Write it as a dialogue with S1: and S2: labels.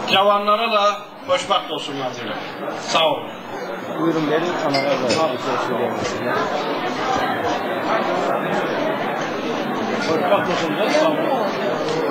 S1: Cavanlara da xoşbaxt olsunlar diyorum. Sağ olun.
S2: Buyurun verin kanala da bir şey söyleyebilirsiniz.
S1: Xoşbaxt olsunlar, sağ olun.